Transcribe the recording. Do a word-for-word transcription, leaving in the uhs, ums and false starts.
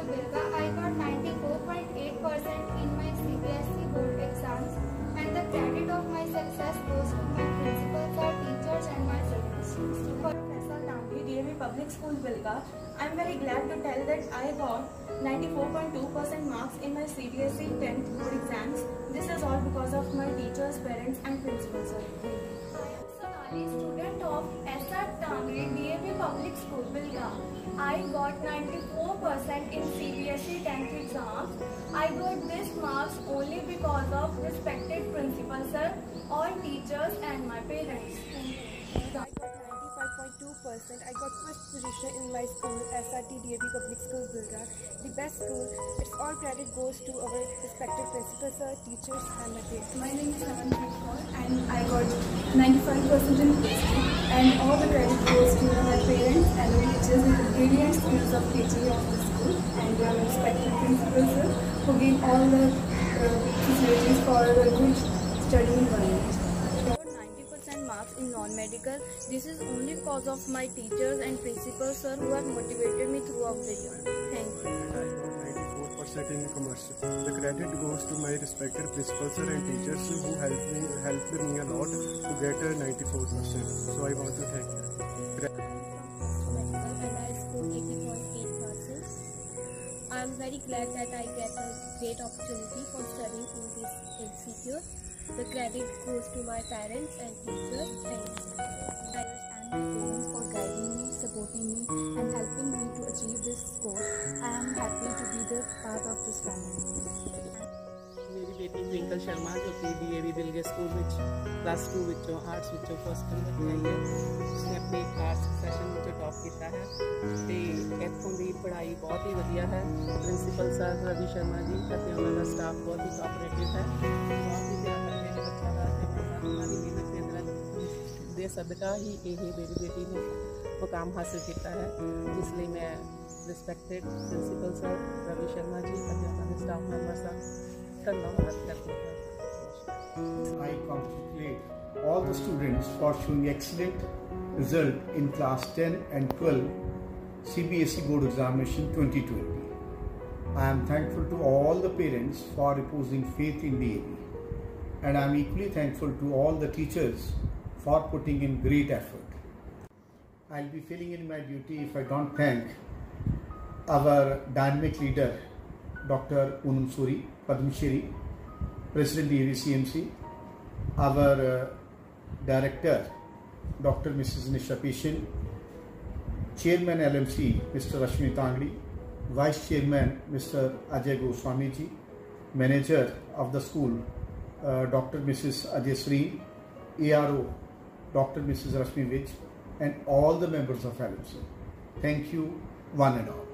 School Bilga, I got ninety-four point eight percent in my C B S E board exams, and the credit of my success goes to my principals, our teachers and my students. Professor Tambhi, D A V Public School Bilga, I am very glad to tell that I got ninety-four point two percent marks in my C B S E tenth board exams. This is all because of my teachers, parents and principals. I am Sonali, student of S R Tambhi, D A V Public School Bilga. I got ninety-four percent in C B S E tenth exams. I got this marks only because of respected principal sir, all teachers and my parents. I got ninety-five point two percent. I got first position in my school, S R T D A V Public School Bilga, the best school. Its all credit goes to our respected principals, sir, teachers and my parents. My name is Naman Kaur and I got ninety-five percent in history, and all the credit goes to my parents and the teachers with the brilliant skills of teaching of the school, and our respected principals, sir, who gave all the uh, facilities for a good study environment. Marks in non-medical. This is only because of my teachers and principals, sir, who have motivated me throughout the year. Thank you. I got ninety-four percent in commerce. The credit goes to my respected principals sir and teachers who helped me helped me a lot to get a ninety-four percent. So I want to thank them. And I scored eighty point eight percent. I am very glad that I get a great opportunity for studying in this institute. The credit goes to my parents and teachers. Thanks. And my parents for guiding me, supporting me and helping me to achieve this score. I am happy to be the part of this family. ਮੇਰੀ ਬੇਟੀ ਟਵਿੰਕਲ ਸ਼ਰਮਾ ਜੋ ਕਿ D A V Bilga school ਵਿੱਚ plus two ਵਿੱਚੋਂ arts ਵਿੱਚੋਂ first number ਤੇ ਆਈ ਹੈ। ਉਸਨੇ ਆਪਣੇ ਆਰਟਸ ਸੈਸ਼ਨ ਵਿੱਚ ਟੌਪ ਕੀਤਾ ਹੈ ਤੇ ਇੱਥੋਂ ਦੀ ਪੜ੍ਹਾਈ ਬਹੁਤ ਹੀ ਵਧੀਆ ਹੈ। ਪ੍ਰਿੰਸੀਪਲ ਸਰ ਰਵੀ ਸ਼ਰਮਾ ਜੀ ਅਤੇ ਉਹਨਾਂ ਦਾ ਸਟਾਫ ਬਹੁਤ ਹੀ ਕੋਆਪਰੇਟਿਵ ਹੈ। ਬਹੁਤ ਹੀ ਧਿਆਨ ਰੱਖਦੇ ਨੇ ਬੱਚਿਆਂ ਦਾ ਤੇ ਉਹਨਾਂ ਦੀ ਮਿਹਨਤ ਦੇ ਅੰਦਰ ਦੇ ਸਦਕਾ ਹੀ ਇਹ ਮੇਰੀ ਬੇਟੀ ਨੇ ਮੁਕਾਮ ਹਾਸਿਲ ਕੀਤਾ ਹੈ। ਇਸ ਲਈ ਮੈਂ respected principal sir Ravi Sharma ji ਅਤੇ ਉਹਨਾਂ ਦੇ ਸਟਾਫ ਮੈਂਬਰਸ ਦਾ I congratulate all the students for showing excellent result in class ten and twelve C B S E board examination twenty twenty. I am thankful to all the parents for reposing faith in D A V, and I am equally thankful to all the teachers for putting in great effort. I will be failing in my duty if I don't thank our dynamic leader Doctor Poonam Suri, Padma Shri, President D A V C M C, our uh, Director Doctor Missus Nisha Pishin, Chairman L M C Mister Rashmi Tangli, Vice Chairman Mister Ajay Goswami ji, Manager of the school uh, Doctor Missus Ajay Sri, A R O Doctor Missus Rashmi Vij, and all the members of L M C. Thank you one and all.